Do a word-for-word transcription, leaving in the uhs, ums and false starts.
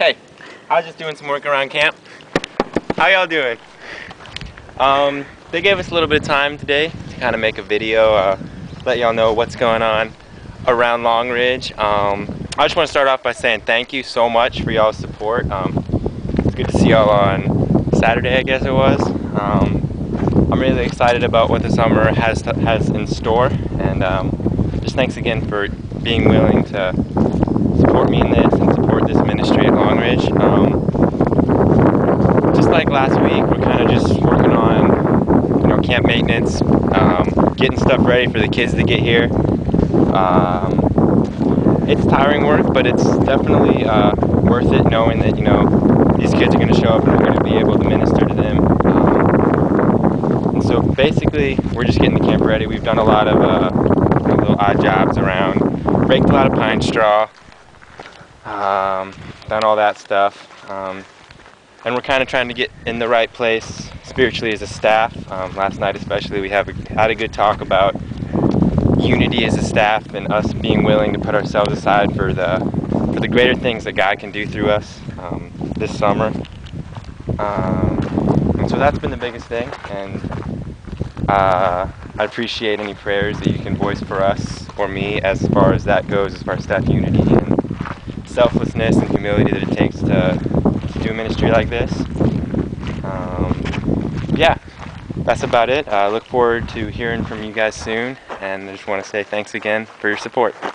Hey, I was just doing some work around camp. How y'all doing? Um, they gave us a little bit of time today to kind of make a video, uh, let y'all know what's going on around Long Ridge. Um, I just want to start off by saying thank you so much for y'all's support. Um, it's good to see y'all on Saturday, I guess it was. Um, I'm really excited about what the summer has to, has in store, and um, just thanks again for being willing to support me in this and support this ministry at Long Ridge. Um, just like last week, we're kind of just working on, you know, camp maintenance, um, getting stuff ready for the kids to get here. Um, it's tiring work, but it's definitely uh, worth it, knowing that, you know, these kids are going to show up and we're going to be able to minister to them. Um, and so basically, we're just getting the camp ready. We've done a lot of uh, little odd jobs around, raked a lot of pine straw, um, done all that stuff. Um, and we're kind of trying to get in the right place spiritually as a staff. Um, last night especially, we have a, had a good talk about unity as a staff and us being willing to put ourselves aside for the for the greater things that God can do through us um, this summer. Um, and so that's been the biggest thing, and uh, I appreciate any prayers that you can voice for us or me as far as that goes, as far as staff unity and selflessness and humility that it takes to, to do a ministry like this. Um, yeah, that's about it. I uh, look forward to hearing from you guys soon, and I just want to say thanks again for your support.